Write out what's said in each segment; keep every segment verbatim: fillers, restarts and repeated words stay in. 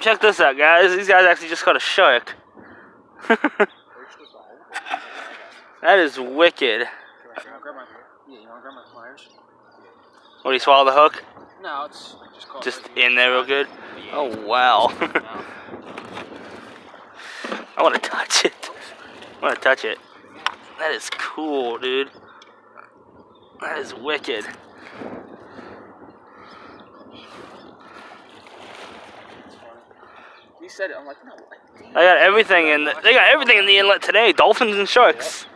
check this out, guys. These guys actually just caught a shark. That is wicked. What, do you swallow the hook? No, it's just called Just in there real good? Oh, wow. I want to touch it. I want to touch it. That is cool, dude. That is wicked. You said it. I'm like, no. I got everything in the, they got everything in the inlet today. Dolphins and sharks.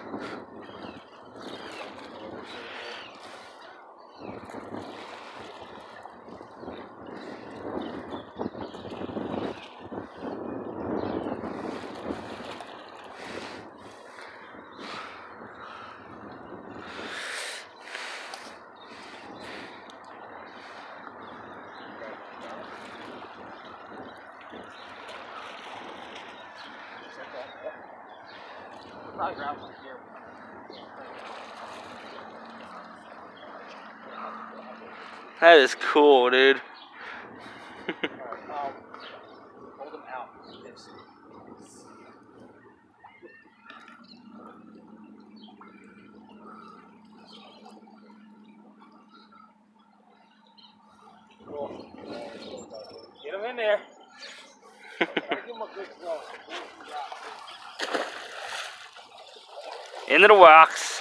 That is cool, dude. Hold them out. Get them in there. Into the rocks.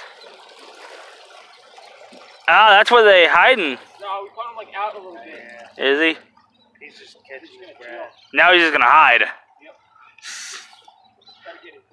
Ah, that's where they hiding. No, we caught him like out a little bit. Is he? He's just catching his breath. Now he's just gonna hide.